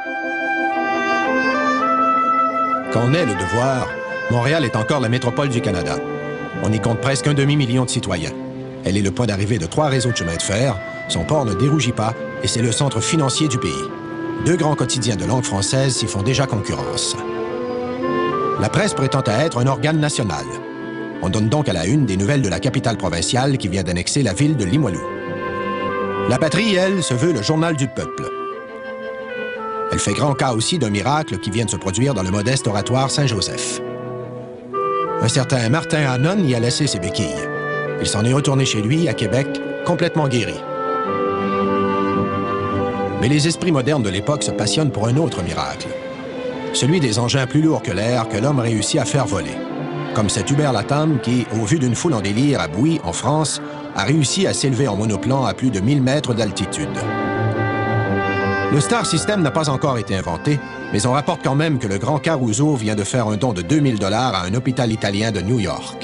Quand on est le devoir, Montréal est encore la métropole du Canada. On y compte presque 1 demi-million de citoyens. Elle est le point d'arrivée de 3 réseaux de chemin de fer, son port ne dérougit pas et c'est le centre financier du pays. 2 grands quotidiens de langue française s'y font déjà concurrence. La presse prétend à être un organe national. On donne donc à la une des nouvelles de la capitale provinciale qui vient d'annexer la ville de Limoilou. La Patrie, elle, se veut le journal du peuple. Elle fait grand cas aussi d'un miracle qui vient de se produire dans le modeste oratoire Saint-Joseph. Un certain Martin Hannon y a laissé ses béquilles. Il s'en est retourné chez lui, à Québec, complètement guéri. Mais les esprits modernes de l'époque se passionnent pour un autre miracle. Celui des engins plus lourds que l'air que l'homme réussit à faire voler. Comme cet Hubert Latam qui, au vu d'une foule en délire à Bouy, en France, a réussi à s'élever en monoplan à plus de 1000 mètres d'altitude. Le Star System n'a pas encore été inventé, mais on rapporte quand même que le grand Caruso vient de faire un don de 2000 $ à un hôpital italien de New York.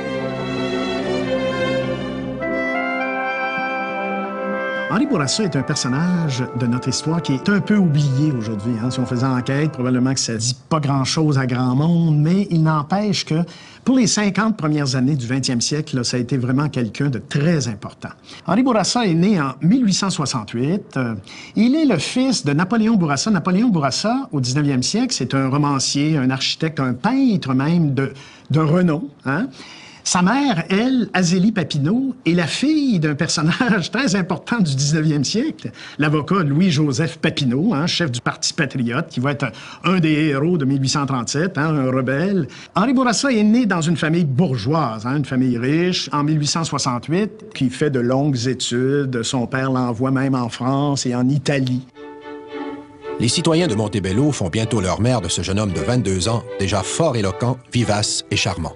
Henri Bourassa est un personnage de notre histoire qui est un peu oublié aujourd'hui. Si on faisait enquête, probablement que ça dit pas grand-chose à grand monde, mais il n'empêche que pour les 50 premières années du 20e siècle, là, ça a été vraiment quelqu'un de très important. Henri Bourassa est né en 1868. Il est le fils de Napoléon Bourassa. Napoléon Bourassa, au 19e siècle, c'est un romancier, un architecte, un peintre même de renom. Sa mère, elle, Azélie Papineau, est la fille d'un personnage très important du 19e siècle, l'avocat Louis-Joseph Papineau, chef du Parti patriote, qui va être un des héros de 1837, un rebelle. Henri Bourassa est né dans une famille bourgeoise, une famille riche, en 1868, qui fait de longues études. Son père l'envoie même en France et en Italie. Les citoyens de Montebello font bientôt leur mère de ce jeune homme de 22 ans, déjà fort éloquent, vivace et charmant.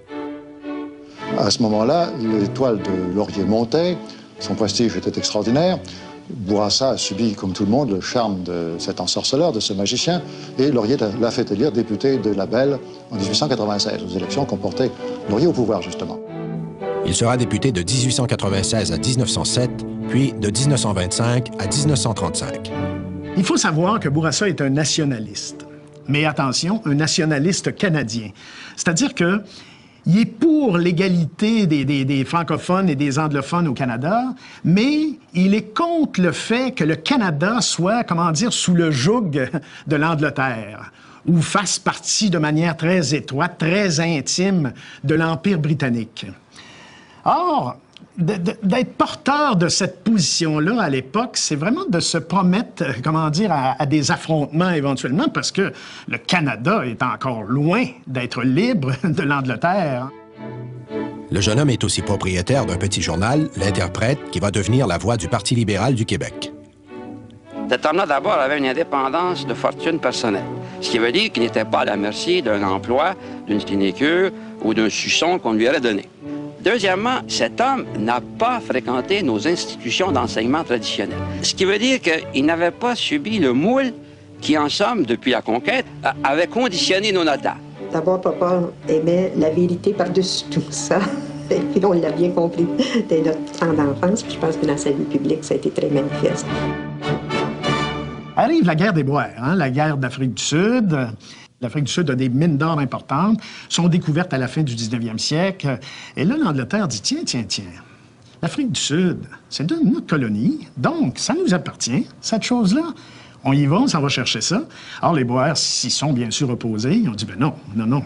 À ce moment-là, l'étoile de Laurier montait, son prestige était extraordinaire. Bourassa a subi, comme tout le monde, le charme de cet ensorceleur, de ce magicien, et Laurier l'a fait élire député de la Belle en 1896, aux élections qu'on portait Laurier au pouvoir, justement. Il sera député de 1896 à 1907, puis de 1925 à 1935. Il faut savoir que Bourassa est un nationaliste. Mais attention, un nationaliste canadien. C'est-à-dire que il est pour l'égalité des francophones et des anglophones au Canada, mais il est contre le fait que le Canada soit, sous le joug de l'Angleterre, ou fasse partie de manière très étroite, très intime de l'Empire britannique. Or, d'être porteur de cette position-là à l'époque, c'est vraiment de se promettre, à des affrontements éventuellement, parce que le Canada est encore loin d'être libre de l'Angleterre. Le jeune homme est aussi propriétaire d'un petit journal, L'Interprète, qui va devenir la voix du Parti libéral du Québec. Cet homme-là, d'abord, avait une indépendance de fortune personnelle, ce qui veut dire qu'il n'était pas à la merci d'un emploi, d'une sinécure ou d'un suçon qu'on lui aurait donné. Deuxièmement, cet homme n'a pas fréquenté nos institutions d'enseignement traditionnelles. Ce qui veut dire qu'il n'avait pas subi le moule qui, en somme, depuis la conquête, avait conditionné nos notables. D'abord, papa aimait la vérité par-dessus tout ça. Et puis on l'a bien compris dès notre temps d'enfance. Puis je pense que dans sa vie publique, ça a été très manifeste. Arrive la guerre des Boers, la guerre d'Afrique du Sud. L'Afrique du Sud a des mines d'or importantes, sont découvertes à la fin du 19e siècle. Et là, l'Angleterre dit, tiens, l'Afrique du Sud, c'est notre colonie, donc ça nous appartient, cette chose-là. On y va, on s'en va chercher ça. Alors, les Boers s'y sont bien sûr opposés. Ils ont dit, ben non.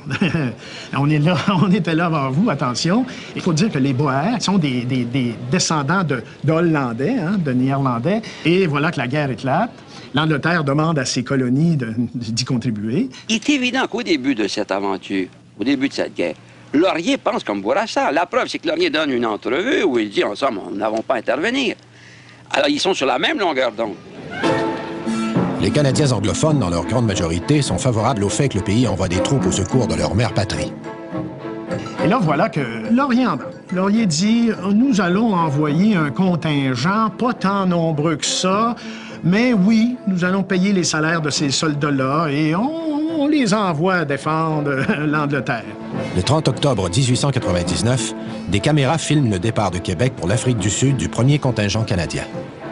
on était là avant vous, attention. Il faut dire que les Boers sont des descendants d'Hollandais, de Néerlandais. Et voilà que la guerre éclate. L'Angleterre demande à ses colonies d'y contribuer. Il est évident qu'au début de cette aventure, au début de cette guerre, Laurier pense comme Bourassa. La preuve, c'est que Laurier donne une entrevue où il dit, en somme, nous n'avons pas à intervenir. Alors, ils sont sur la même longueur d'onde. Les Canadiens anglophones, dans leur grande majorité, sont favorables au fait que le pays envoie des troupes au secours de leur mère patrie. Et là, voilà que Laurier en parle. Laurier dit, nous allons envoyer un contingent, pas tant nombreux que ça, mais oui, nous allons payer les salaires de ces soldats-là et on les envoie défendre l'Angleterre. Le 30 octobre 1899, des caméras filment le départ de Québec pour l'Afrique du Sud du premier contingent canadien.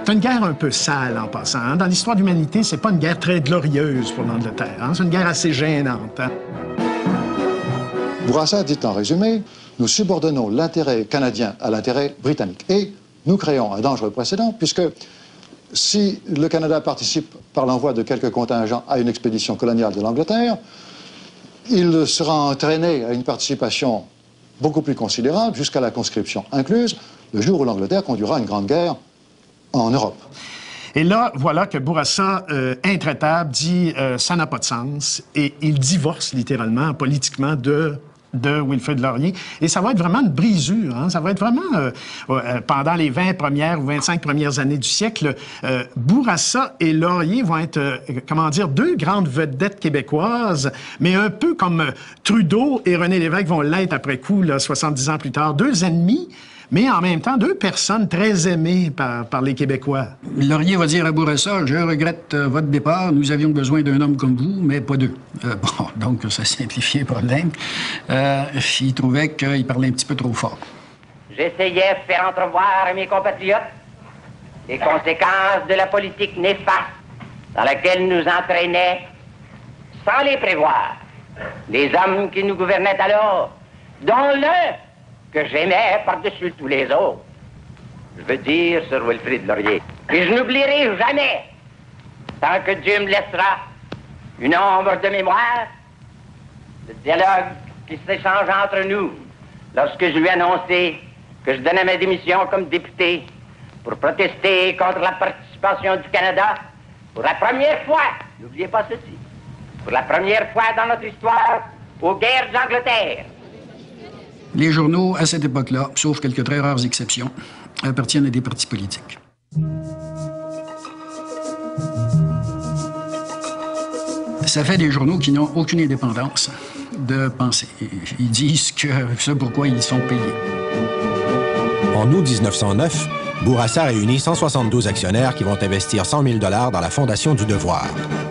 C'est une guerre un peu sale, en passant. Hein. Dans l'histoire de l'humanité, c'est pas une guerre très glorieuse pour l'Angleterre. Hein. C'est une guerre assez gênante. Hein. Bourassa dit en résumé, nous subordonnons l'intérêt canadien à l'intérêt britannique. Et nous créons un dangereux précédent, puisque si le Canada participe par l'envoi de quelques contingents à une expédition coloniale de l'Angleterre, il sera entraîné à une participation beaucoup plus considérable, jusqu'à la conscription incluse, le jour où l'Angleterre conduira une grande guerre en Europe. Et là, voilà que Bourassa, intraitable, dit ça n'a pas de sens. Et il divorce littéralement, politiquement, de Wilfrid Laurier. Et ça va être vraiment une brisure. Hein? Ça va être vraiment, pendant les 20 premières ou 25 premières années du siècle, Bourassa et Laurier vont être, comment dire, deux grandes vedettes québécoises, mais un peu comme Trudeau et René Lévesque vont l'être après coup, là, 70 ans plus tard. Deux ennemis, mais en même temps, deux personnes très aimées par les Québécois. Laurier va dire à Bourassa, « Je regrette votre départ. Nous avions besoin d'un homme comme vous, mais pas deux. » Bon, donc ça simplifiait le problème. Il trouvait qu'il parlait un petit peu trop fort. J'essayais de faire entrevoir à mes compatriotes les conséquences de la politique néfaste dans laquelle nous entraînaient, sans les prévoir, les hommes qui nous gouvernaient alors, dont l'un que j'aimais par-dessus tous les autres. Je veux dire, Sir Wilfrid Laurier, et je n'oublierai jamais, tant que Dieu me laissera une ombre de mémoire, le dialogue qui s'échange entre nous lorsque je lui ai annoncé que je donnais ma démission comme député pour protester contre la participation du Canada pour la première fois, n'oubliez pas ceci, pour la première fois dans notre histoire, aux guerres d'Angleterre. Les journaux, à cette époque-là, sauf quelques très rares exceptions, appartiennent à des partis politiques. Ça fait des journaux qui n'ont aucune indépendance de pensée. Ils disent que c'est pourquoi ils sont payés. En août 1909, Bourassa réunit 172 actionnaires qui vont investir 100 000 $ dans la Fondation du Devoir.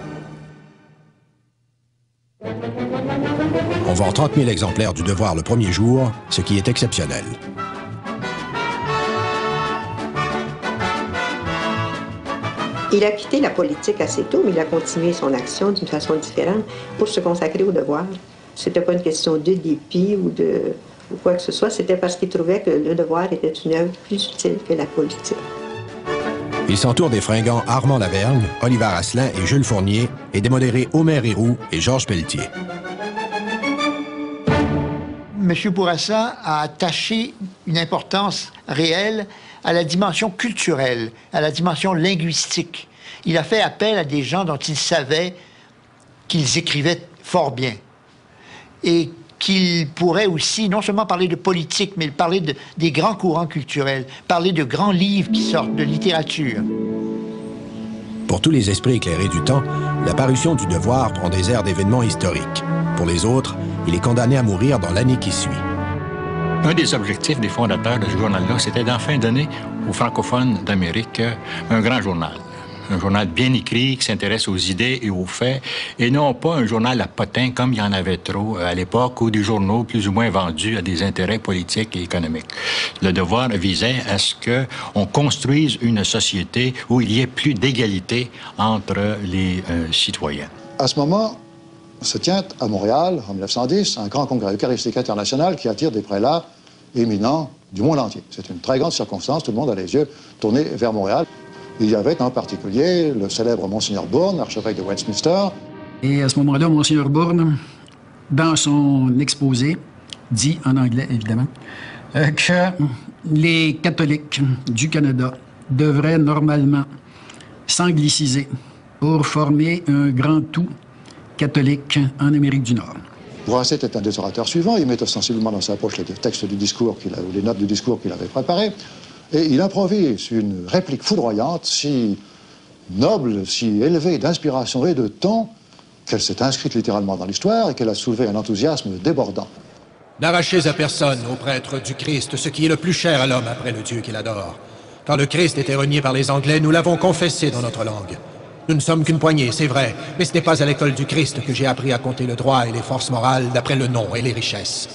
On vend 30 000 exemplaires du Devoir le premier jour, ce qui est exceptionnel. Il a quitté la politique assez tôt, mais il a continué son action d'une façon différente pour se consacrer au devoir. C'était pas une question de dépit ou quoi que ce soit, c'était parce qu'il trouvait que le devoir était une œuvre plus utile que la politique. Il s'entoure des fringants Armand Lavergne, Oliver Asselin et Jules Fournier et des modérés Omer Héroux et Georges Pelletier. M. Bourassa a attaché une importance réelle à la dimension culturelle, à la dimension linguistique. Il a fait appel à des gens dont il savait qu'ils écrivaient fort bien et qu'il pourrait aussi non seulement parler de politique, mais parler des grands courants culturels, parler de grands livres qui sortent de littérature. Pour tous les esprits éclairés du temps, la parution du Devoir prend des airs d'événements historiques. Pour les autres, il est condamné à mourir dans l'année qui suit. Un des objectifs des fondateurs de ce journal-là, c'était d'enfin donner aux francophones d'Amérique un grand journal. Un journal bien écrit qui s'intéresse aux idées et aux faits, et non pas un journal à potins comme il y en avait trop à l'époque, ou des journaux plus ou moins vendus à des intérêts politiques et économiques. Le Devoir visait à ce qu'on construise une société où il y ait plus d'égalité entre les citoyens. À ce moment, se tient à Montréal, en 1910, un grand congrès eucharistique international qui attire des prélats éminents du monde entier. C'est une très grande circonstance, tout le monde a les yeux tournés vers Montréal. Il y avait en particulier le célèbre Monseigneur Bourne, archevêque de Westminster. Et à ce moment-là, Monseigneur Bourne, dans son exposé, dit en anglais, évidemment, que les catholiques du Canada devraient normalement s'angliciser pour former un grand tout catholique en Amérique du Nord. Bourassa était un des orateurs suivants. Il met ostensiblement dans sa poche les textes du discours ou les notes du discours qu'il avait préparé. Et il improvise une réplique foudroyante, si noble, si élevée d'inspiration et de ton, qu'elle s'est inscrite littéralement dans l'histoire et qu'elle a soulevé un enthousiasme débordant. N'arrachez à personne, ô prêtre du Christ, ce qui est le plus cher à l'homme après le Dieu qu'il adore. Quand le Christ était renié par les Anglais, nous l'avons confessé dans notre langue. Nous ne sommes qu'une poignée, c'est vrai, mais ce n'est pas à l'école du Christ que j'ai appris à compter le droit et les forces morales d'après le nom et les richesses.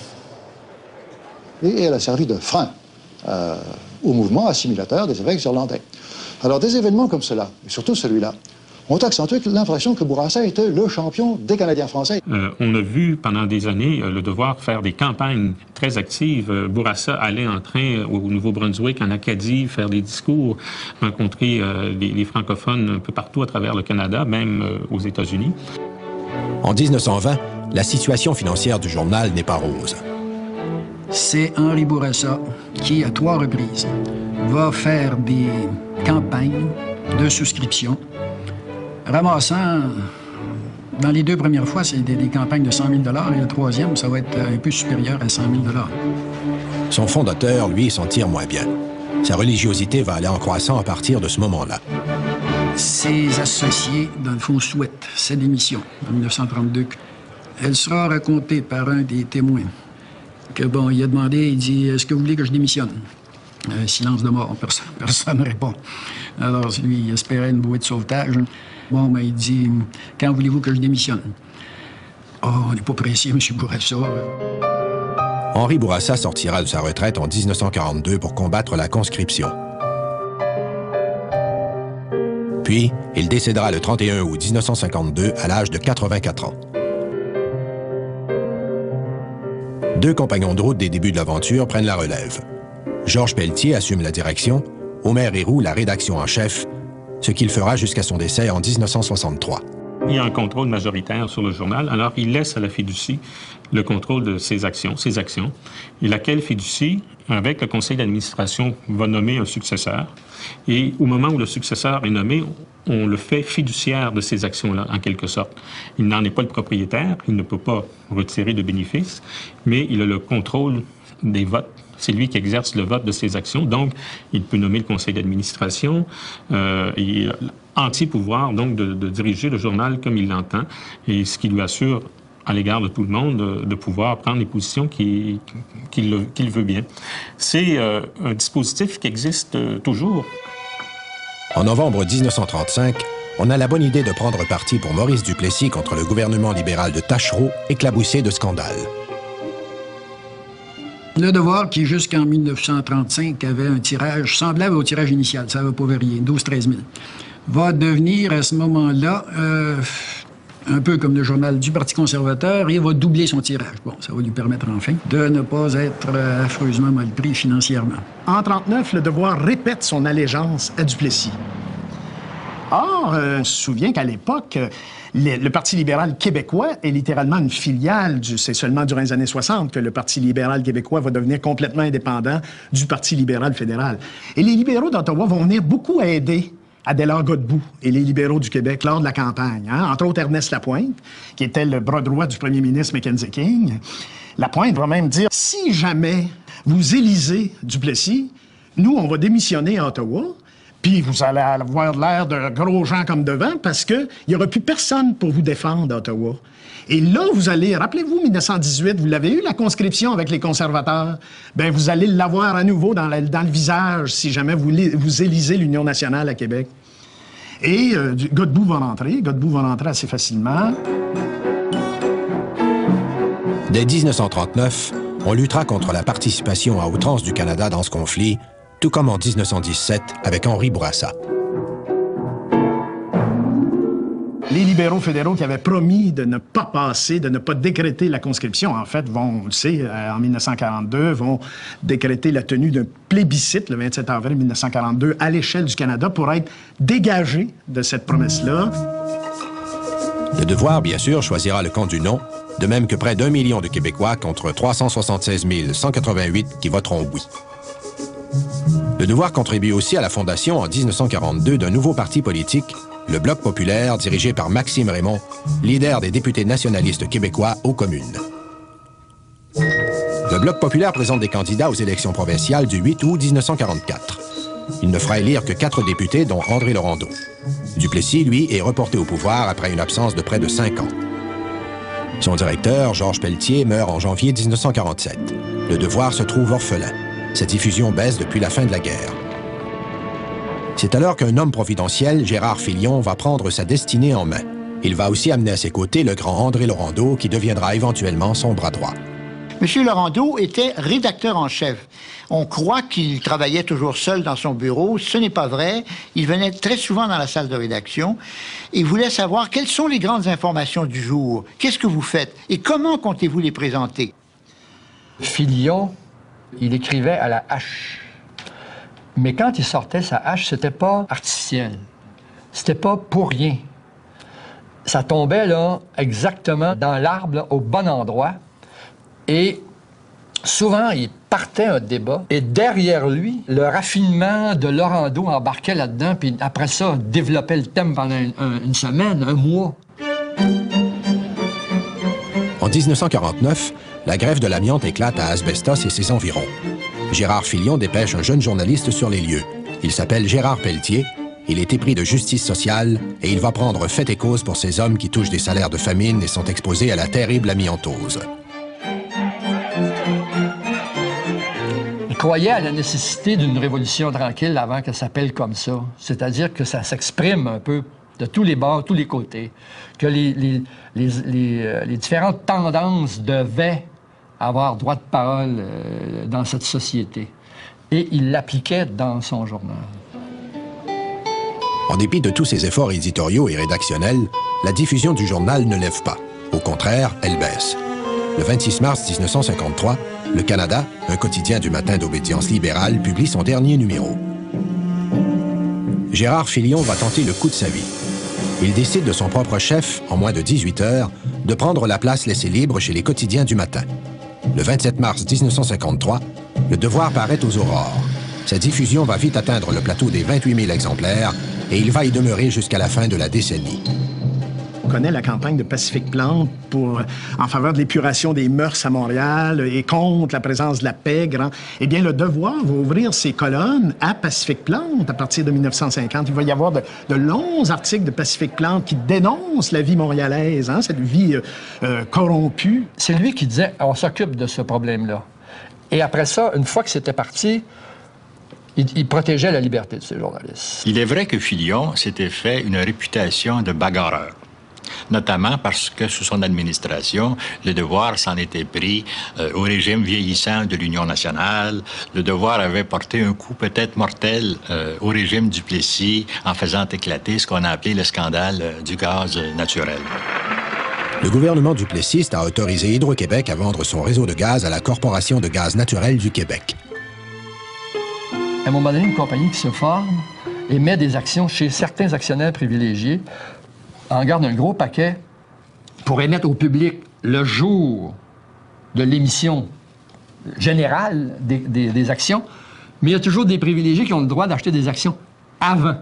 Et elle a servi de frein au mouvement assimilateur des évêques irlandais. Alors des événements comme cela, et surtout celui-là, ont accentué l'impression que Bourassa était le champion des Canadiens français. On a vu pendant des années Le Devoir faire des campagnes très actives. Bourassa allait en train au Nouveau-Brunswick, en Acadie, faire des discours, rencontrer les francophones un peu partout à travers le Canada, même aux États-Unis. En 1920, la situation financière du journal n'est pas rose. C'est Henri Bourassa qui, à 3 reprises, va faire des campagnes de souscription, ramassant, dans les 2 premières fois, c'était des campagnes de 100 000 et le 3e, ça va être un peu supérieur à 100 000 $. Son fondateur, lui, s'en tire moins bien. Sa religiosité va aller en croissant à partir de ce moment-là. Ses associés, dans le fond, souhaitent sa démission en 1932. Elle sera racontée par un des témoins que, bon, il a demandé, il dit, est-ce que vous voulez que je démissionne? Silence de mort, personne ne répond. Alors, lui, il espérait une bouée de sauvetage. Bon, mais il dit, quand voulez-vous que je démissionne? Oh, on n'est pas pressé, M. Bourassa. Henri Bourassa sortira de sa retraite en 1942 pour combattre la conscription. Puis, il décédera le 31 août 1952 à l'âge de 84 ans. 2 compagnons de route des débuts de l'aventure prennent la relève. Georges Pelletier assume la direction, Omer Héroux la rédaction en chef, ce qu'il fera jusqu'à son décès en 1963. Il y a un contrôle majoritaire sur le journal, alors il laisse à la fiducie le contrôle de ses actions, et laquelle fiducie, avec le conseil d'administration, va nommer un successeur. Et au moment où le successeur est nommé, on le fait fiduciaire de ces actions-là, en quelque sorte. Il n'en est pas le propriétaire, il ne peut pas retirer de bénéfices, mais il a le contrôle des votes. C'est lui qui exerce le vote de ces actions, donc il peut nommer le conseil d'administration. Il a anti-pouvoir, donc, de diriger le journal comme il l'entend, et ce qui lui assure, à l'égard de tout le monde, de pouvoir prendre les positions qu'il veut bien. C'est un dispositif qui existe toujours. En novembre 1935, on a la bonne idée de prendre parti pour Maurice Duplessis contre le gouvernement libéral de Taschereau, éclaboussé de scandales. Le Devoir, qui jusqu'en 1935 avait un tirage semblable au tirage initial, ça ne va pas varier, 12-13 000, va devenir à ce moment-là un peu comme le journal du Parti conservateur, et va doubler son tirage. Bon, ça va lui permettre enfin de ne pas être affreusement mal pris financièrement. En 1939, Le Devoir répète son allégeance à Duplessis. Or, on se souvient qu'à l'époque, le Parti libéral québécois est littéralement une filiale c'est seulement durant les années 60 que le Parti libéral québécois va devenir complètement indépendant du Parti libéral fédéral. Et les libéraux d'Ottawa vont venir beaucoup aider Adélard Godbout et les libéraux du Québec lors de la campagne. Entre autres, Ernest Lapointe, qui était le bras droit du premier ministre Mackenzie King. Lapointe va même dire, si jamais vous élisez Duplessis, nous, on va démissionner à Ottawa, puis vous allez avoir l'air de gros gens comme devant parce qu'il n'y aura plus personne pour vous défendre à Ottawa. Et là, vous allez, rappelez-vous, 1918, vous l'avez eu, la conscription avec les conservateurs. Bien, vous allez l'avoir à nouveau dans le visage si jamais vous élisez l'Union nationale à Québec. Et Godbout va rentrer assez facilement. Dès 1939, on luttera contre la participation à outrance du Canada dans ce conflit, tout comme en 1917 avec Henri Bourassa. Les libéraux fédéraux qui avaient promis de ne pas passer, de ne pas décréter la conscription, en fait, vont, on le sait, en 1942, vont décréter la tenue d'un plébiscite le 27 avril 1942 à l'échelle du Canada pour être dégagés de cette promesse-là. Le Devoir, bien sûr, choisira le camp du non, de même que près d'1 million de Québécois contre 376 188 qui voteront oui. Le Devoir contribue aussi à la fondation en 1942 d'un nouveau parti politique, le Bloc populaire, dirigé par Maxime Raymond, leader des députés nationalistes québécois aux communes. Le Bloc populaire présente des candidats aux élections provinciales du 8 août 1944. Il ne fera élire que 4 députés, dont André Laurendeau. Duplessis, lui, est reporté au pouvoir après une absence de près de 5 ans. Son directeur, Georges Pelletier, meurt en janvier 1947. Le Devoir se trouve orphelin. Sa diffusion baisse depuis la fin de la guerre. C'est alors qu'un homme providentiel, Gérard Filion, va prendre sa destinée en main. Il va aussi amener à ses côtés le grand André Laurendeau, qui deviendra éventuellement son bras droit. M. Laurendeau était rédacteur en chef. On croit qu'il travaillait toujours seul dans son bureau. Ce n'est pas vrai. Il venait très souvent dans la salle de rédaction et voulait savoir quelles sont les grandes informations du jour. Qu'est-ce que vous faites et comment comptez-vous les présenter? Filion, il écrivait à la hache. Mais quand il sortait sa hache, c'était pas artificiel. C'était pas pour rien. Ça tombait, là, exactement dans l'arbre, là, au bon endroit. Et souvent, il partait un débat. Et derrière lui, le raffinement de Laurendeau embarquait là-dedans. Puis après ça, développait le thème pendant une semaine, un mois. En 1949, la grève de l'amiante éclate à Asbestos et ses environs. Gérard Filion dépêche un jeune journaliste sur les lieux. Il s'appelle Gérard Pelletier. Il est épris de justice sociale et il va prendre fait et cause pour ces hommes qui touchent des salaires de famine et sont exposés à la terrible amiantose. Il croyait à la nécessité d'une révolution tranquille avant qu'elle s'appelle comme ça. C'est-à-dire que ça s'exprime un peu de tous les bords, tous les côtés, que les différentes tendances devaient avoir droit de parole dans cette société. Et il l'appliquait dans son journal. En dépit de tous ses efforts éditoriaux et rédactionnels, la diffusion du journal ne lève pas. Au contraire, elle baisse. Le 26 mars 1953, Le Canada, un quotidien du matin d'obédience libérale, publie son dernier numéro. Gérard Filion va tenter le coup de sa vie. Il décide de son propre chef, en moins de 18 heures, de prendre la place laissée libre chez les quotidiens du matin. Le 27 mars 1953, Le Devoir paraît aux aurores. Sa diffusion va vite atteindre le plateau des 28 000 exemplaires et il va y demeurer jusqu'à la fin de la décennie. On connaît la campagne de Pacifique Plante en faveur de l'épuration des mœurs à Montréal et contre la présence de la pègre. Eh bien, Le Devoir va ouvrir ses colonnes à Pacifique Plante à partir de 1950. Il va y avoir de longs articles de Pacifique Plante qui dénoncent la vie montréalaise, cette vie corrompue. C'est lui qui disait « on s'occupe de ce problème-là ». Et après ça, une fois que c'était parti, il protégeait la liberté de ces journalistes. Il est vrai que Filion s'était fait une réputation de bagarreur, notamment parce que sous son administration, Le Devoir s'en était pris au régime vieillissant de l'Union nationale. Le Devoir avait porté un coup peut-être mortel au régime Duplessis en faisant éclater ce qu'on a appelé le scandale du gaz naturel. Le gouvernement duplessiste a autorisé Hydro-Québec à vendre son réseau de gaz à la Corporation de gaz naturel du Québec. À un moment donné, une compagnie qui se forme et met des actions chez certains actionnaires privilégiés, en garde un gros paquet pour émettre au public le jour de l'émission générale des actions, mais il y a toujours des privilégiés qui ont le droit d'acheter des actions avant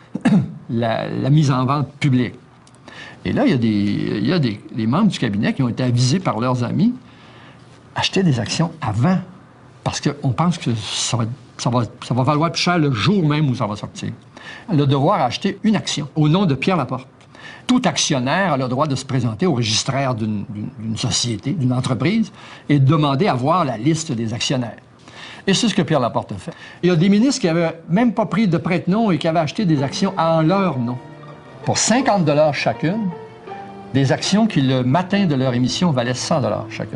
la mise en vente publique. Et là, il y a des membres du cabinet qui ont été avisés par leurs amis acheter des actions avant, parce qu'on pense que ça va valoir plus cher le jour même où ça va sortir. Le Devoir a acheté une action au nom de Pierre Laporte. Tout actionnaire a le droit de se présenter au registraire d'une société, d'une entreprise, et de demander à voir la liste des actionnaires. Et c'est ce que Pierre Laporte a fait. Il y a des ministres qui n'avaient même pas pris de prête-nom et qui avaient acheté des actions en leur nom. Pour 50 $ chacune, des actions qui, le matin de leur émission, valaient 100 $ chacune.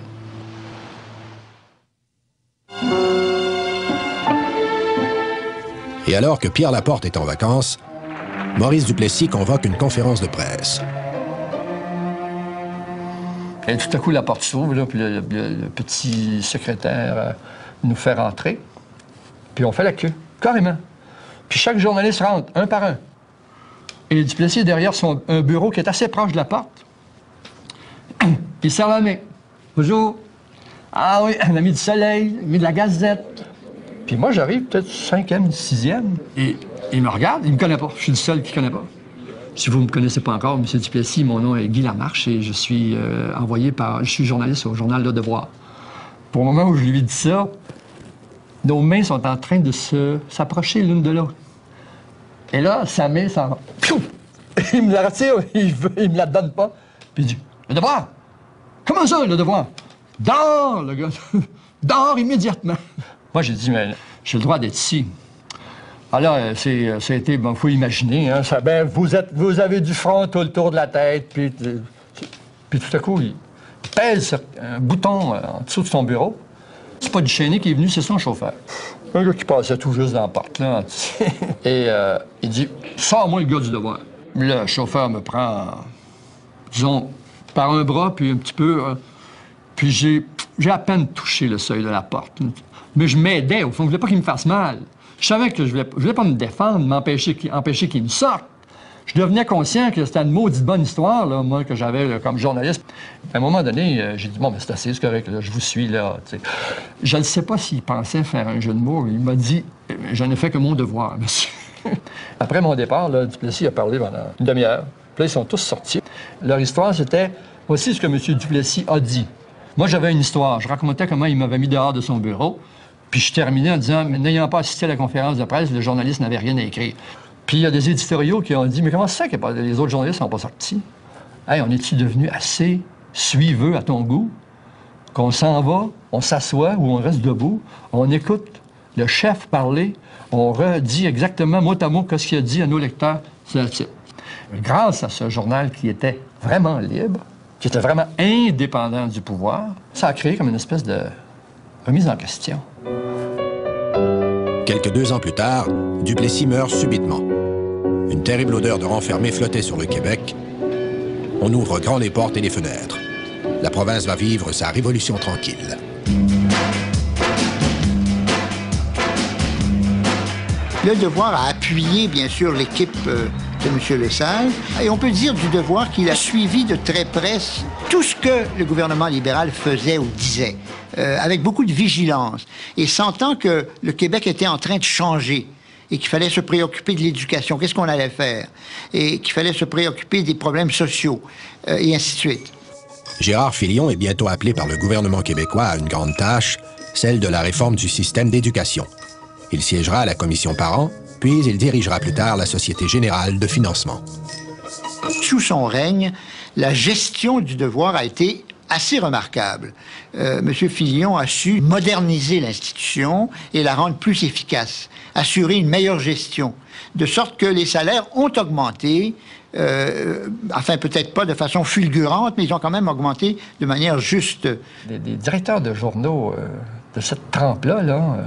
Et alors que Pierre Laporte est en vacances, Maurice Duplessis convoque une conférence de presse. Et tout à coup, la porte s'ouvre, là, puis le petit secrétaire nous fait rentrer. Puis on fait la queue, carrément. Puis chaque journaliste rentre, un par un. Et Duplessis est derrière un bureau qui est assez proche de la porte. Il serre la main. Bonjour. Ah oui, on a mis du soleil, mis de la gazette. Puis moi, j'arrive peut-être 5e, 6e. Et il me regarde, il me connaît pas. Je suis le seul qui ne connaît pas. Si vous ne me connaissez pas encore, M. Duplessis, mon nom est Guy Lamarche et je suis je suis journaliste au journal Le Devoir. Pour le moment où je lui ai dit ça, nos mains sont en train de s'approcher l'une de l'autre. Et là, sa main s'en va. Il me la retire, il me la donne pas. Puis il dit, Le Devoir! Comment ça, Le Devoir? Dors, le gars! Dors immédiatement! Moi, j'ai dit, mais j'ai le droit d'être ici. Alors, ça a été, bon, faut imaginer, hein, vous avez du front tout le tour de la tête, puis tout à coup, pèse sur un bouton en dessous de son bureau. C'est pas du Chénier qui est venu, c'est son chauffeur. Un gars qui passait tout juste dans la porte, là. Et il dit « Sors-moi le gars du devoir ». Le chauffeur me prend, disons, par un bras, puis un petit peu... puis j'ai à peine touché le seuil de la porte. Mais je m'aidais, au fond, je voulais pas qu'il me fasse mal. Je savais que je voulais pas me défendre, m'empêcher qu'il me sorte. Je devenais conscient que c'était une maudite bonne histoire, là, moi, que j'avais là, comme journaliste. À un moment donné, j'ai dit, bon, mais c'est assez, c'est correct, là, je vous suis, là. T'sais. Je ne sais pas s'il pensait faire un jeu de mots. Il m'a dit, je n'ai fait que mon devoir, monsieur. Après mon départ, là, Duplessis a parlé pendant une demi-heure. Puis là, ils sont tous sortis. Leur histoire, c'était, voici ce que M. Duplessis a dit. Moi, j'avais une histoire. Je racontais comment il m'avait mis dehors de son bureau. Puis je terminais en disant, mais n'ayant pas assisté à la conférence de presse, le journaliste n'avait rien à écrire. Puis il y a des éditoriaux qui ont dit, mais comment ça que les autres journalistes ne sont pas sortis? Hey, on est-tu devenu assez suiveux à ton goût qu'on s'en va, on s'assoit ou on reste debout, on écoute le chef parler, on redit exactement mot à mot ce qu'il a dit à nos lecteurs. Grâce à ce journal qui était vraiment libre, qui était vraiment indépendant du pouvoir, ça a créé comme une espèce de remise en question. Quelques 2 ans plus tard, Duplessis meurt subitement. Une terrible odeur de renfermé flottait sur le Québec. On ouvre grand les portes et les fenêtres. La province va vivre sa révolution tranquille. Le Devoir a appuyé, bien sûr, l'équipe de M. Lesage. Et on peut dire du Devoir qu'il a suivi de très près tout ce que le gouvernement libéral faisait ou disait, avec beaucoup de vigilance, et sentant que le Québec était en train de changer et qu'il fallait se préoccuper de l'éducation, qu'est-ce qu'on allait faire, et qu'il fallait se préoccuper des problèmes sociaux, et ainsi de suite. Gérard Filion est bientôt appelé par le gouvernement québécois à une grande tâche, celle de la réforme du système d'éducation. Il siégera à la commission Parent, puis il dirigera plus tard la Société générale de financement. Sous son règne, la gestion du Devoir a été assez remarquable. M. Filion a su moderniser l'institution et la rendre plus efficace, assurer une meilleure gestion, de sorte que les salaires ont augmenté, enfin peut-être pas de façon fulgurante, mais ils ont quand même augmenté de manière juste. Des directeurs de journaux de cette trempe-là, là,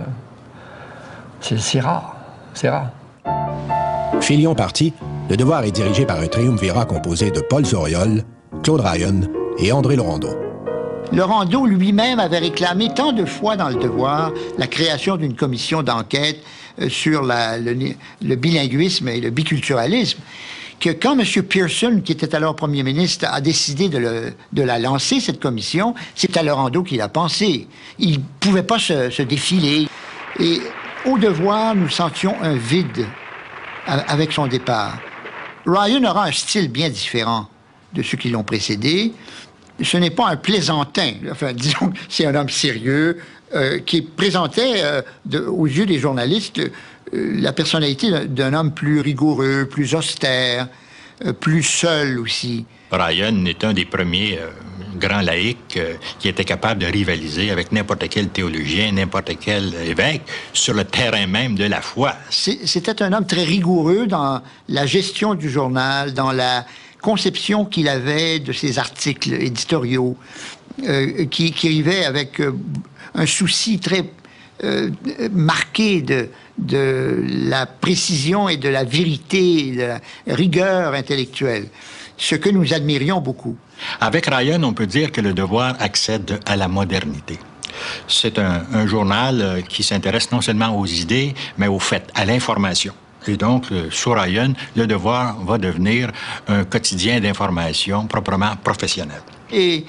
c'est rare. C'est rare. Filion parti, le Devoir est dirigé par un triumvirat composé de Paul Zauriol, Claude Ryan et André Laurendeau. Laurendeau lui-même avait réclamé tant de fois dans le Devoir la création d'une commission d'enquête sur le bilinguisme et le biculturalisme, que quand M. Pearson, qui était alors premier ministre, a décidé de la lancer, cette commission, c'est à Laurendeau qu'il a pensé. Il ne pouvait pas se défiler. Et au Devoir, nous sentions un vide avec son départ. Ryan aura un style bien différent de ceux qui l'ont précédé. Ce n'est pas un plaisantin. Enfin, disons que c'est un homme sérieux qui présentait aux yeux des journalistes la personnalité d'un homme plus rigoureux, plus austère, plus seul aussi. Ryan est un des premiers grands laïcs qui était capable de rivaliser avec n'importe quel théologien, n'importe quel évêque sur le terrain même de la foi. C'était un homme très rigoureux dans la gestion du journal, dans la conception qu'il avait de ses articles éditoriaux, qui arrivait avec un souci très marqué de la précision et de la vérité, de la rigueur intellectuelle, ce que nous admirions beaucoup. Avec Ryan, on peut dire que le Devoir accède à la modernité. C'est un journal qui s'intéresse non seulement aux idées, mais aux faits, à l'information. Et donc, sous Ryan, le Devoir va devenir un quotidien d'information proprement professionnel. Et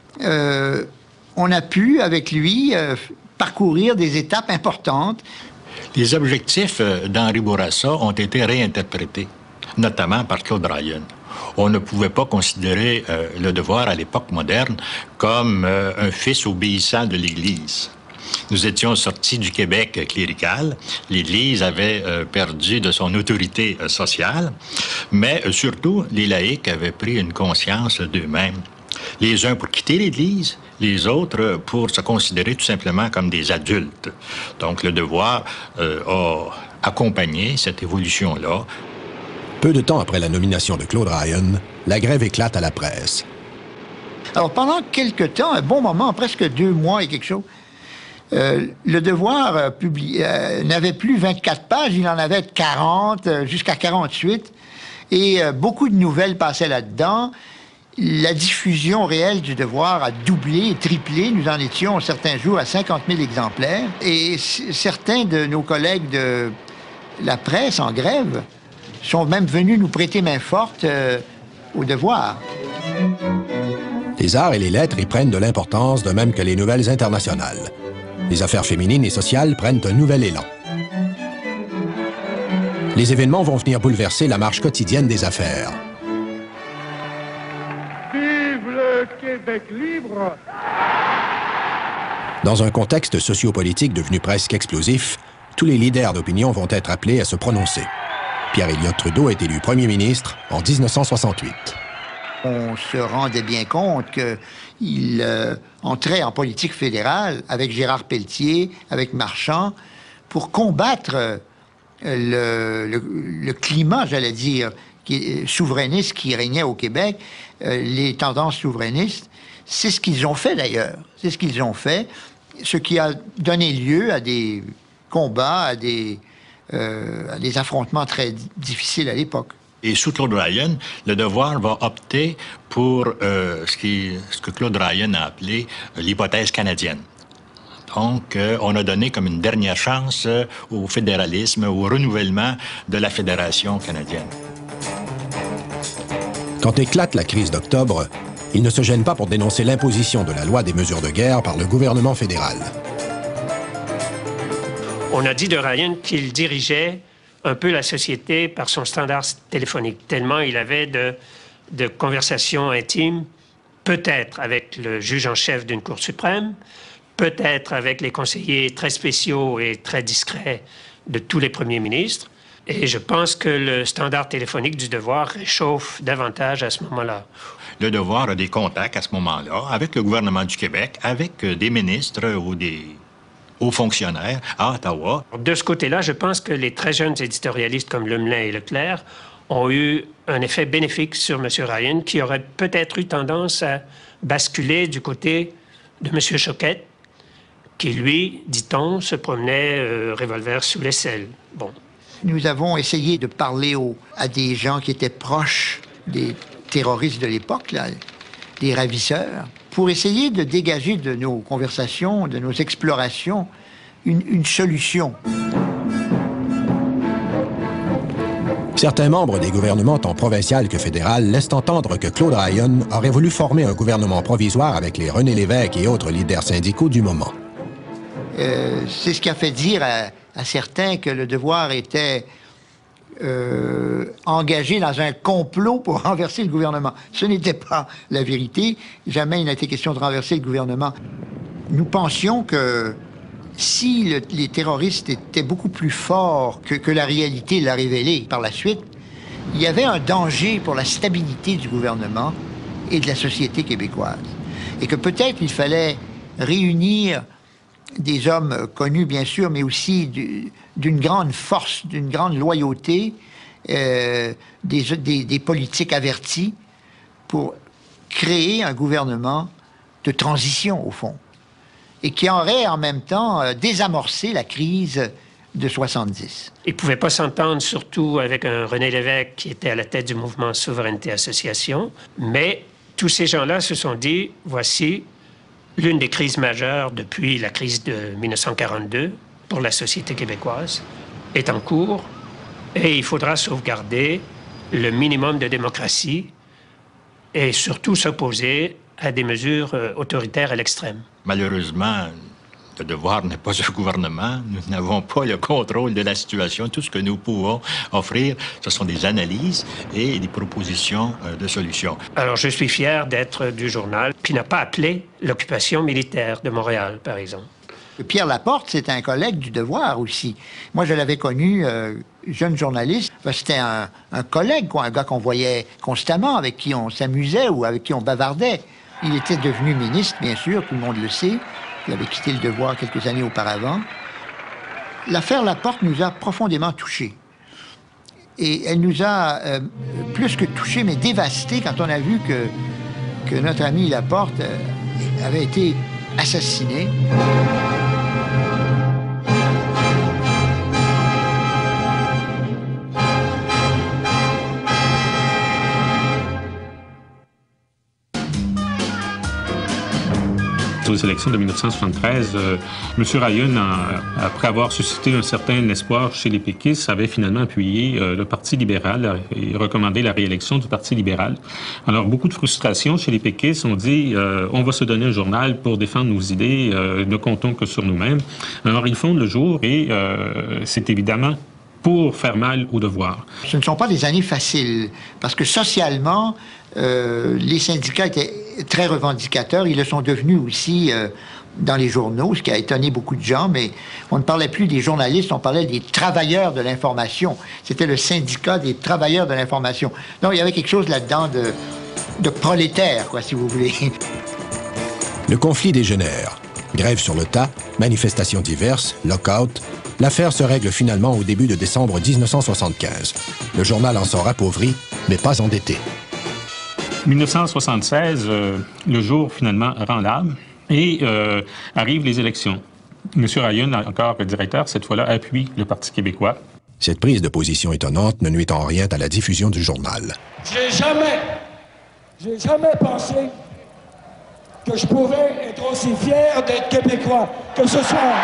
on a pu, avec lui, parcourir des étapes importantes. Les objectifs d'Henri Bourassa ont été réinterprétés, notamment par Claude Ryan. On ne pouvait pas considérer le Devoir à l'époque moderne comme un fils obéissant de l'Église. Nous étions sortis du Québec clérical. L'Église avait perdu de son autorité sociale, mais surtout, les laïcs avaient pris une conscience d'eux-mêmes. Les uns pour quitter l'Église, les autres pour se considérer tout simplement comme des adultes. Donc, le Devoir a accompagné cette évolution-là. Peu de temps après la nomination de Claude Ryan, la grève éclate à la presse. Alors, pendant quelque temps, un bon moment, presque 2 mois et quelque chose, Le Devoir n'avait plus 24 pages, il en avait 40, jusqu'à 48, et beaucoup de nouvelles passaient là-dedans. La diffusion réelle du Devoir a doublé et triplé. Nous en étions certains jours à 50 000 exemplaires. Et certains de nos collègues de la presse en grève sont même venus nous prêter main forte au Devoir. Les arts et les lettres y prennent de l'importance, de même que les nouvelles internationales. Les affaires féminines et sociales prennent un nouvel élan. Les événements vont venir bouleverser la marche quotidienne des affaires. Vive le Québec libre! Dans un contexte sociopolitique devenu presque explosif, tous les leaders d'opinion vont être appelés à se prononcer. Pierre Elliott Trudeau est élu premier ministre en 1968. On se rendait bien compte qu'il entrait en politique fédérale avec Gérard Pelletier, avec Marchand, pour combattre le climat, j'allais dire, souverainiste qui régnait au Québec, les tendances souverainistes. C'est ce qu'ils ont fait d'ailleurs. C'est ce qu'ils ont fait, ce qui a donné lieu à des combats, à des affrontements très difficiles à l'époque. Et sous Claude Ryan, le Devoir va opter pour ce que Claude Ryan a appelé l'hypothèse canadienne. Donc, on a donné comme une dernière chance au fédéralisme, au renouvellement de la Fédération canadienne. Quand éclate la crise d'octobre, il ne se gêne pas pour dénoncer l'imposition de la loi des mesures de guerre par le gouvernement fédéral. On a dit de Ryan qu'il dirigeait un peu la société par son standard téléphonique, tellement il avait de conversations intimes, peut-être avec le juge en chef d'une Cour suprême, peut-être avec les conseillers très spéciaux et très discrets de tous les premiers ministres. Et je pense que le standard téléphonique du Devoir réchauffe davantage à ce moment-là. Le Devoir a des contacts à ce moment-là avec le gouvernement du Québec, avec des ministres ou des hauts fonctionnaires à Ottawa. De ce côté-là, je pense que les très jeunes éditorialistes comme Lemelin et Leclerc ont eu un effet bénéfique sur M. Ryan, qui aurait peut-être eu tendance à basculer du côté de M. Choquette, qui, lui, dit-on, se promenait revolver sous l'aisselle. Bon. Nous avons essayé de parler à des gens qui étaient proches des terroristes de l'époque, là, des ravisseurs, pour essayer de dégager de nos conversations, de nos explorations, une solution. Certains membres des gouvernements, tant provincial que fédéral, laissent entendre que Claude Ryan aurait voulu former un gouvernement provisoire avec les René Lévesque et autres leaders syndicaux du moment. C'est ce qui a fait dire à certains que le Devoir était engagé dans un complot pour renverser le gouvernement. Ce n'était pas la vérité. Jamais il n'a été question de renverser le gouvernement. Nous pensions que si les terroristes étaient beaucoup plus forts que la réalité l'a révélé par la suite, il y avait un danger pour la stabilité du gouvernement et de la société québécoise. Et que peut-être il fallait réunir des hommes connus, bien sûr, mais aussi d'une grande force, d'une grande loyauté, des politiques avertis pour créer un gouvernement de transition, au fond, et qui aurait en même temps désamorcé la crise de 70. Ils ne pouvaient pas s'entendre, surtout avec un René Lévesque qui était à la tête du mouvement Souveraineté Association, mais tous ces gens-là se sont dit, voici l'une des crises majeures depuis la crise de 1942 pour la société québécoise est en cours et il faudra sauvegarder le minimum de démocratie et surtout s'opposer à des mesures autoritaires à l'extrême. Malheureusement, le Devoir n'est pas un gouvernement. Nous n'avons pas le contrôle de la situation. Tout ce que nous pouvons offrir, ce sont des analyses et des propositions de solutions. Alors, je suis fier d'être du journal qui n'a pas appelé l'occupation militaire de Montréal, par exemple. Pierre Laporte, c'est un collègue du Devoir aussi. Moi, je l'avais connu, jeune journaliste. C'était un collègue, quoi, un gars qu'on voyait constamment, avec qui on s'amusait ou avec qui on bavardait. Il était devenu ministre, bien sûr, tout le monde le sait. Il avait quitté le Devoir quelques années auparavant. L'affaire Laporte nous a profondément touchés. Et elle nous a plus que touchés, mais dévastés quand on a vu que que notre ami Laporte avait été assassiné. Aux élections de 1973, M. Ryan, après avoir suscité un certain espoir chez les péquistes, avait finalement appuyé le Parti libéral et recommandé la réélection du Parti libéral. Alors, beaucoup de frustration chez les péquistes. On dit on va se donner un journal pour défendre nos idées, ne comptons que sur nous-mêmes. Alors, ils fondent le jour et c'est évidemment pour faire mal au devoir. Ce ne sont pas des années faciles, parce que socialement, les syndicats étaient très revendicateurs. Ils le sont devenus aussi dans les journaux, ce qui a étonné beaucoup de gens, mais on ne parlait plus des journalistes, on parlait des travailleurs de l'information. C'était le syndicat des travailleurs de l'information. Donc, il y avait quelque chose là-dedans de prolétaire, quoi, si vous voulez. Le conflit dégénère. Grève sur le tas, manifestations diverses, lock-out. L'affaire se règle finalement au début de décembre 1975. Le journal en sort appauvri, mais pas endetté. 1976, le jour finalement rend l'âme et arrivent les élections. M. Ryan, encore directeur, cette fois-là, appuie le Parti québécois. Cette prise de position étonnante ne nuit en rien à la diffusion du journal. J'ai jamais pensé que je pouvais être aussi fier d'être québécois que ce soir.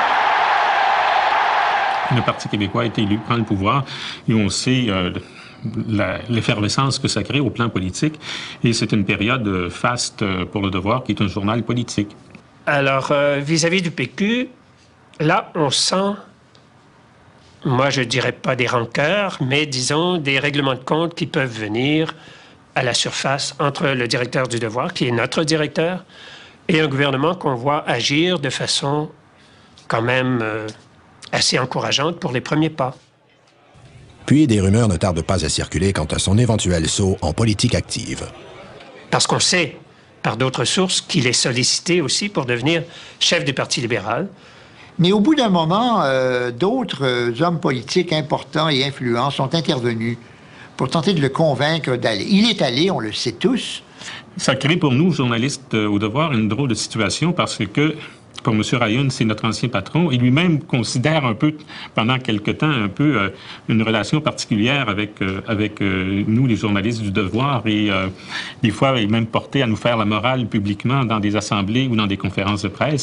Le Parti québécois est élu, prend le pouvoir, et on sait l'effervescence que ça crée au plan politique. Et c'est une période faste pour Le Devoir, qui est un journal politique. Alors, vis-à-vis du PQ, là, on sent, moi, je dirais pas des rancœurs, mais disons des règlements de compte qui peuvent venir à la surface entre le directeur du Devoir, qui est notre directeur, et un gouvernement qu'on voit agir de façon quand même assez encourageante pour les premiers pas. Puis des rumeurs ne tardent pas à circuler quant à son éventuel saut en politique active. Parce qu'on sait, par d'autres sources, qu'il est sollicité aussi pour devenir chef du Parti libéral. Mais au bout d'un moment, d'autres hommes politiques importants et influents sont intervenus pour tenter de le convaincre d'aller. Il est allé, on le sait tous. Ça crée pour nous, journalistes au Devoir, une drôle de situation parce que pour M. Ryan, c'est notre ancien patron. Il lui-même considère un peu, pendant quelque temps, un peu une relation particulière avec nous, les journalistes du Devoir. Et des fois, il est même porté à nous faire la morale publiquement dans des assemblées ou dans des conférences de presse.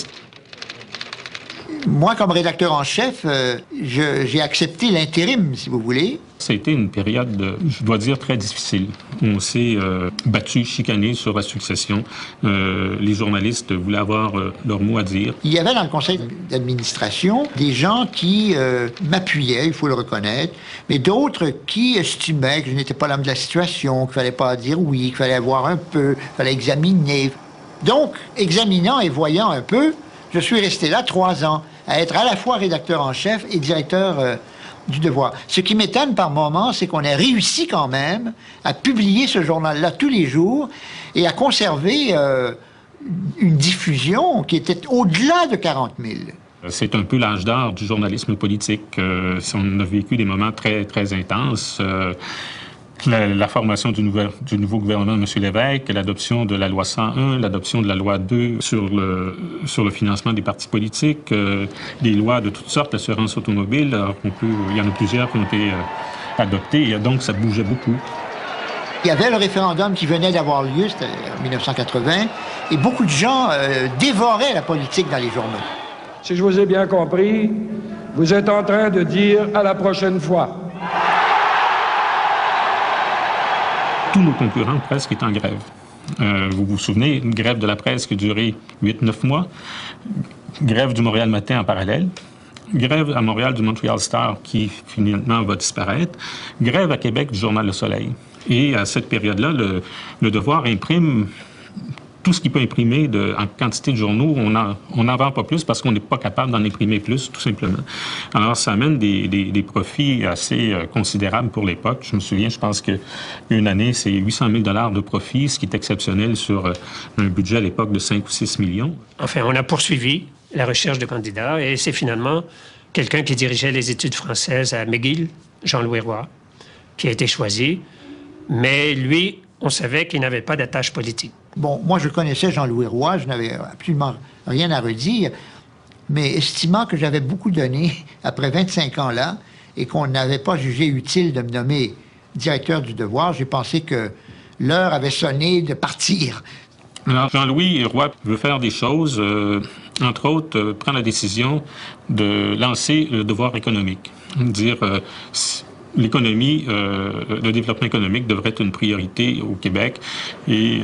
Moi, comme rédacteur en chef, j'ai accepté l'intérim, si vous voulez. Ça a été une période, je dois dire, très difficile. On s'est battu, chicané sur la succession. Les journalistes voulaient avoir leur mot à dire. Il y avait dans le conseil d'administration des gens qui m'appuyaient, il faut le reconnaître, mais d'autres qui estimaient que je n'étais pas l'homme de la situation, qu'il ne fallait pas dire oui, qu'il fallait voir un peu, qu'il fallait examiner. Donc, examinant et voyant un peu, je suis resté là 3 ans, à être à la fois rédacteur en chef et directeur du Devoir. Ce qui m'étonne par moments, c'est qu'on a réussi quand même à publier ce journal-là tous les jours et à conserver une diffusion qui était au-delà de 40 000. C'est un peu l'âge d'or du journalisme politique. On a vécu des moments très, très intenses. La formation du nouveau gouvernement de M. Lévesque, l'adoption de la loi 101, l'adoption de la loi 2 sur le financement des partis politiques, des lois de toutes sortes, l'assurance automobile. Alors il y en a plusieurs qui ont été adoptées, et donc ça bougeait beaucoup. Il y avait le référendum qui venait d'avoir lieu, c'était en 1980, et beaucoup de gens dévoraient la politique dans les journaux. Si je vous ai bien compris, vous êtes en train de dire à la prochaine fois. Tous nos concurrents, presque, étaient en grève. Vous vous souvenez, une grève de la presse qui a duré 8-9 mois, grève du Montréal Matin en parallèle, grève à Montréal du Montreal Star qui finalement va disparaître, grève à Québec du Journal Le Soleil. Et à cette période-là, le Devoir imprime tout ce qu'il peut imprimer en quantité de journaux. On n'en vend pas plus parce qu'on n'est pas capable d'en imprimer plus, tout simplement. Alors, ça amène des profits assez considérables pour l'époque. Je me souviens, je pense qu'une année, c'est 800 000 $ de profit, ce qui est exceptionnel sur un budget à l'époque de 5 ou 6 millions. Enfin, on a poursuivi la recherche de candidats et c'est finalement quelqu'un qui dirigeait les études françaises à McGill, Jean-Louis Roy, qui a été choisi. Mais lui, on savait qu'il n'avait pas d'attache politique. Bon, moi, je connaissais Jean-Louis Roy, je n'avais absolument rien à redire, mais estimant que j'avais beaucoup donné après 25 ans là et qu'on n'avait pas jugé utile de me nommer directeur du Devoir, j'ai pensé que l'heure avait sonné de partir. Alors, Jean-Louis Roy veut faire des choses, entre autres, prend la décision de lancer le devoir économique. Dire l'économie, le développement économique devrait être une priorité au Québec et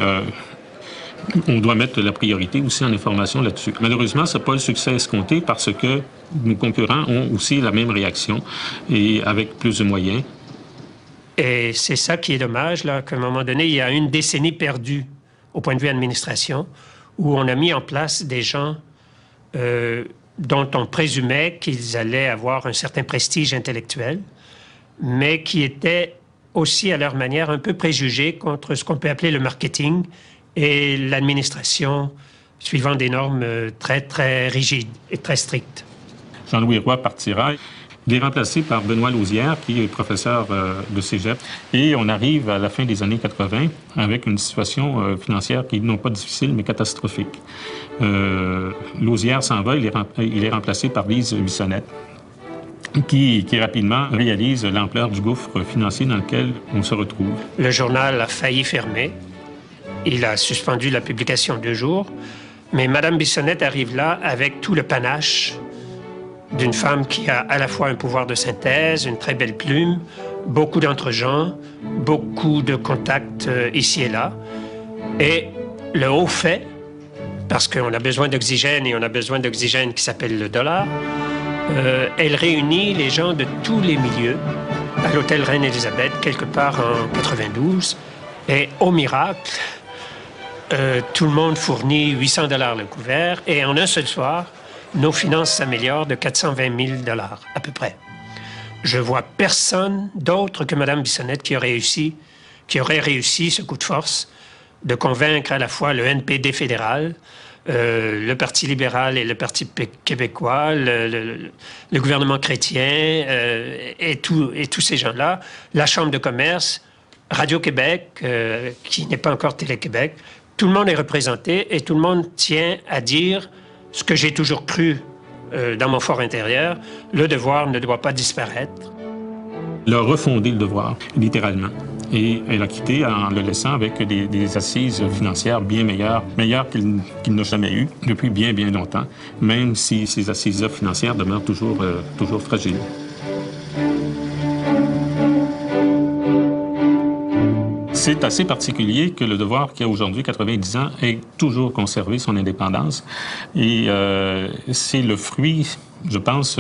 on doit mettre la priorité aussi en information là-dessus. Malheureusement, ce n'est pas le succès escompté parce que nos concurrents ont aussi la même réaction et avec plus de moyens. Et c'est ça qui est dommage, là, qu'à un moment donné, il y a une décennie perdue au point de vue administration, où on a mis en place des gens dont on présumait qu'ils allaient avoir un certain prestige intellectuel, mais qui étaient aussi, à leur manière, un peu préjugés contre ce qu'on peut appeler le marketing et l'administration, suivant des normes très, très rigides et très strictes. Jean-Louis Roy partira. Il est remplacé par Benoît Lausière, qui est professeur de cégep. Et on arrive à la fin des années 80 avec une situation financière qui, non pas difficile, mais catastrophique. Lausière s'en va, il est remplacé par Lise Bissonnette, qui rapidement réalise l'ampleur du gouffre financier dans lequel on se retrouve. Le journal a failli fermer. Il a suspendu la publication 2 jours. Mais Mme Bissonnette arrive là avec tout le panache d'une femme qui a à la fois un pouvoir de synthèse, une très belle plume, beaucoup d'entre-gens, beaucoup de contacts ici et là. Et le haut fait, parce qu'on a besoin d'oxygène et on a besoin d'oxygène qui s'appelle le dollar, elle réunit les gens de tous les milieux à l'hôtel Reine-Élisabeth, quelque part en 92. Et au miracle, tout le monde fournit 800 $ le couvert et en un seul soir, nos finances s'améliorent de 420 000 $ à peu près. Je vois personne d'autre que Mme Bissonnette qui aurait réussi ce coup de force de convaincre à la fois le NPD fédéral, le Parti libéral et le Parti québécois, le gouvernement chrétien et tous ces gens-là, la Chambre de commerce, Radio-Québec, qui n'est pas encore Télé-Québec. Tout le monde est représenté et tout le monde tient à dire ce que j'ai toujours cru dans mon fort intérieur, le devoir ne doit pas disparaître. Elle a refondé le devoir, littéralement. Et elle a quitté en le laissant avec des assises financières bien meilleures qu'il n'a jamais eues depuis bien, bien longtemps, même si ces assises financières demeurent toujours fragiles. C'est assez particulier que le Devoir, qui a aujourd'hui 90 ans, ait toujours conservé son indépendance. Et c'est le fruit, je pense,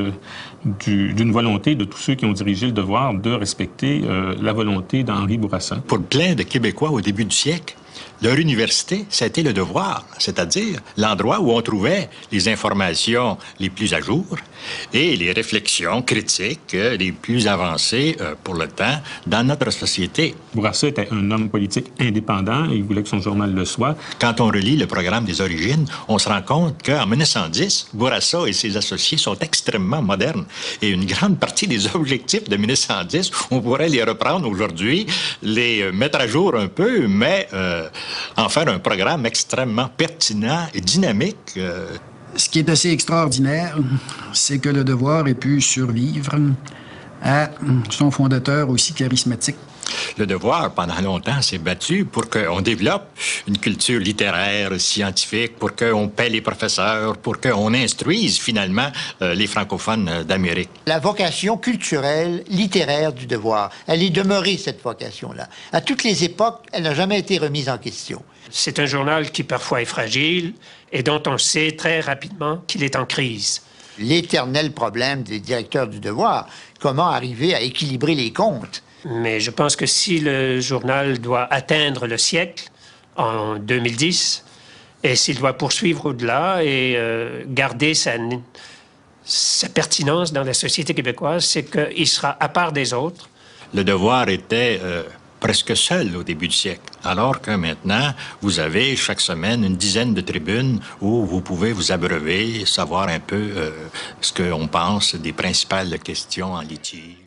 d'une volonté de tous ceux qui ont dirigé le Devoir de respecter la volonté d'Henri Bourassa. Pour plein de Québécois au début du siècle, leur université, c'était le Devoir, c'est-à-dire l'endroit où on trouvait les informations les plus à jour et les réflexions critiques les plus avancées pour le temps dans notre société. Bourassa était un homme politique indépendant et il voulait que son journal le soit. Quand on relit le programme des origines, on se rend compte qu'en 1910, Bourassa et ses associés sont extrêmement modernes et une grande partie des objectifs de 1910, on pourrait les reprendre aujourd'hui, les mettre à jour un peu, mais en faire un programme extrêmement pertinent et dynamique. Ce qui est assez extraordinaire, c'est que le Devoir ait pu survivre à son fondateur aussi charismatique. Le Devoir, pendant longtemps, s'est battu pour qu'on développe une culture littéraire, scientifique, pour qu'on paie les professeurs, pour qu'on instruise, finalement, les francophones d'Amérique. La vocation culturelle, littéraire du Devoir, elle est demeurée, cette vocation-là. À toutes les époques, elle n'a jamais été remise en question. C'est un journal qui, parfois, est fragile et dont on sait très rapidement qu'il est en crise. L'éternel problème des directeurs du Devoir, comment arriver à équilibrer les comptes. Mais je pense que si le journal doit atteindre le siècle en 2010, et s'il doit poursuivre au-delà et garder sa pertinence dans la société québécoise, c'est qu'il sera à part des autres. Le Devoir était presque seul au début du siècle, alors que maintenant, vous avez chaque semaine une dizaine de tribunes où vous pouvez vous abreuver, savoir un peu ce qu'on pense des principales questions en litige.